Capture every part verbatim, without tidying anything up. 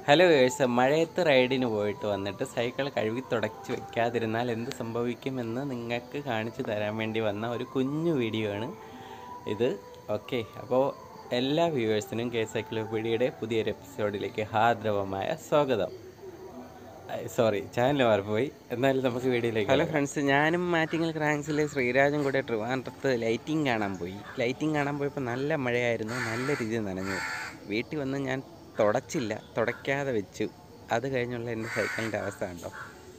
Hello girls, മഴയത്ത് റൈഡിന് പോയിട്ട് വന്നിട്ട് സൈക്കിൾ കഴുകി തുടച്ച് വെക്കാതിരുന്നാൽ എന്ത് സംഭവിക്കുമെന്ന് നിങ്ങൾക്ക് കാണിച്ചു തരാൻ വേണ്ടി വന്ന ഒരു കുഞ്ഞു വീഡിയോ ആണ് ഇത്. ഓക്കെ, അപ്പോൾ എല്ലാ വ്യൂവേഴ്സിനും കെ സൈക്ലോപീഡിയയുടെ പുതിയൊരു എപ്പിസോഡിലേക്ക് ഹാർദവമായ സ്വാഗതം. സോറി, ചാനൽ മാറിപ്പോയി. എന്നാലും നമുക്ക് വീഡിയോയിലേക്ക്. ഹലോ ഫ്രണ്ട്സ്, ഞാനും ആറ്റിങ്ങൽ ക്രാങ്സിലെ ശ്രീരാജും കൂടെ ട്രിവാൻഡ്രത്ത് ലൈറ്റിംഗ് കാണാൻ പോയി. ലൈറ്റിംഗ് കാണാൻ പോയപ്പോൾ നല്ല മഴയായിരുന്നു, നല്ല രീതിയിൽ നനഞ്ഞു. വീട്ടിൽ വന്ന് ഞാൻ തുടച്ചില്ല, തുടയ്ക്കാതെ വെച്ചു. അത് കഴിഞ്ഞുള്ള എൻ്റെ സൈക്കിളിൻ്റെ അവസ്ഥ ഉണ്ടോ.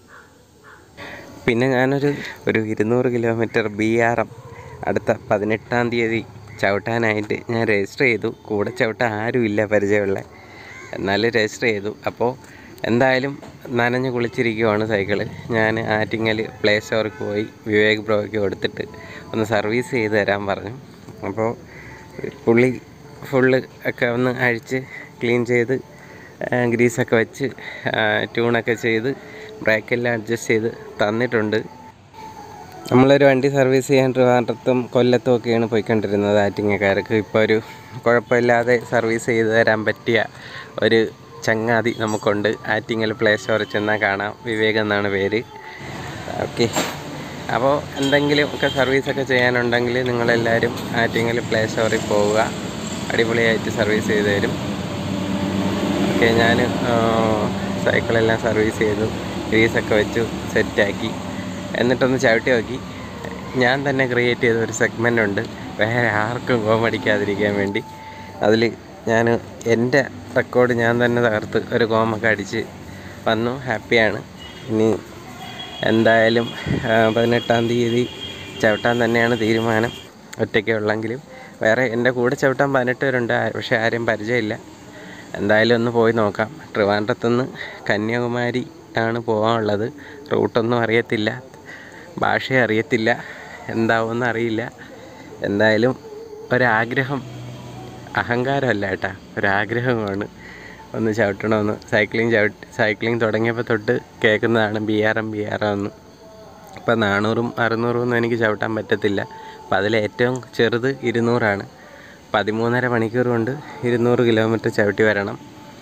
പിന്നെ ഞാനൊരു ഒരു ഇരുന്നൂറ് കിലോമീറ്റർ ബി ആർ എം അടുത്ത പതിനെട്ടാം തീയതി ചവിട്ടാനായിട്ട് ഞാൻ രജിസ്റ്റർ ചെയ്തു. കൂടെ ചവിട്ടാൻ ആരുമില്ല പരിചയമുള്ള, എന്നാലും രജിസ്റ്റർ ചെയ്തു. അപ്പോൾ എന്തായാലും നനഞ്ഞ് കുളിച്ചിരിക്കുവാണ് സൈക്കിള്. ഞാൻ ആറ്റിങ്ങൽ പ്ലേ സ്റ്റോറിൽ പോയി വിവേക് ബ്രോയ്ക്ക് കൊടുത്തിട്ട് ഒന്ന് സർവീസ് ചെയ്ത് തരാൻ പറഞ്ഞു. അപ്പോൾ പുള്ളി ഫുള്ള് ഒക്കെ ഒന്ന് അഴിച്ച് ക്ലീൻ ചെയ്ത് ഗ്രീസൊക്കെ വെച്ച് ട്യൂണൊക്കെ ചെയ്ത് ബ്രേക്കെല്ലാം അഡ്ജസ്റ്റ് ചെയ്ത് തന്നിട്ടുണ്ട്. നമ്മളൊരു വണ്ടി സർവീസ് ചെയ്യാൻ ട്രിവാൻഡ്രത്തും കൊല്ലത്തും ഒക്കെയാണ് പോയിക്കൊണ്ടിരുന്നത് ആറ്റിങ്ങക്കാർക്ക്. ഇപ്പോൾ ഒരു കുഴപ്പമില്ലാതെ സർവീസ് ചെയ്ത് തരാൻ പറ്റിയ ഒരു ചങ്ങാതി നമുക്കുണ്ട്. ആറ്റിങ്ങൽ പ്ലേ സ്റ്റോറിൽ ചെന്നാൽ കാണാം, വിവേക് എന്നാണ് പേര്. ഓക്കെ, അപ്പോൾ എന്തെങ്കിലും ഒക്കെ സർവീസൊക്കെ ചെയ്യാനുണ്ടെങ്കിൽ നിങ്ങളെല്ലാവരും ആറ്റിങ്ങൽ പ്ലേ സ്റ്റോറിൽ പോവുക, അടിപൊളിയായിട്ട് സർവീസ് ചെയ്ത് തരും. ഓക്കെ, ഞാൻ സൈക്കിളെല്ലാം സർവീസ് ചെയ്തു, ഗ്രീസൊക്കെ വെച്ചു സെറ്റാക്കി, എന്നിട്ടൊന്ന് ചവിട്ടി നോക്കി. ഞാൻ തന്നെ ക്രിയേറ്റ് ചെയ്ത ഒരു സെഗ്മെൻ്റ് ഉണ്ട്, വേറെ ആർക്കും കോമടിക്കാതിരിക്കാൻ വേണ്ടി. അതിൽ ഞാൻ എൻ്റെ റെക്കോർഡ് ഞാൻ തന്നെ തകർത്ത് ഒരു കോമൊക്കെ അടിച്ച് വന്നു. ഹാപ്പിയാണ്. ഇനി എന്തായാലും പതിനെട്ടാം തീയതി ചവിട്ടാൻ തന്നെയാണ് തീരുമാനം. ഒറ്റയ്ക്ക് ഉള്ളെങ്കിലും വേറെ എൻ്റെ കൂടെ ചവിട്ടാൻ പതിനെട്ട് പേരുണ്ട്, പക്ഷേ ആരും പരിചയമില്ല. എന്തായാലും ഒന്ന് പോയി നോക്കാം. ട്രിവാൻഡ്രത്തുനിന്ന് കന്യാകുമാരി ആണ് പോകാനുള്ളത്. റൂട്ടൊന്നും അറിയത്തില്ല, ഭാഷ അറിയത്തില്ല, എന്താവുമെന്ന് അറിയില്ല. എന്തായാലും ഒരാഗ്രഹം, അഹങ്കാരമല്ല കേട്ടാ, ഒരാഗ്രഹമാണ് ഒന്ന് ചവിട്ടണമെന്ന്. സൈക്ലിങ് ചവിട്ടി സൈക്ലിങ് തുടങ്ങിയപ്പോൾ തൊട്ട് കേൾക്കുന്നതാണ് B R M B R M എന്ന്. ഇപ്പം നാനൂറും അറുന്നൂറും ഒന്നും എനിക്ക് ചവിട്ടാൻ പറ്റത്തില്ല. അപ്പം അതിലേറ്റവും ചെറുത് ഇരുന്നൂറാണ്. പതിമൂന്നര മണിക്കൂർ കൊണ്ട് ഇരുന്നൂറ് കിലോമീറ്റർ ചവിട്ടി വരണം.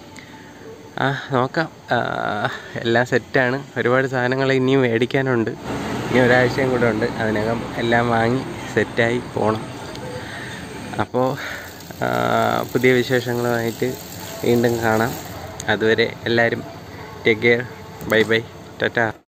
ആ നോക്കാം, എല്ലാം സെറ്റാണ്. ഒരുപാട് സാധനങ്ങൾ ഇനിയും മേടിക്കാനുണ്ട്. ഇനി ഒരാഴ്ചയും കൂടെ ഉണ്ട്, അതിനകം എല്ലാം വാങ്ങി സെറ്റായി പോകണം. അപ്പോൾ പുതിയ വിശേഷങ്ങളുമായിട്ട് വീണ്ടും കാണാം. അതുവരെ എല്ലാവരും take care, bye bye, Tata.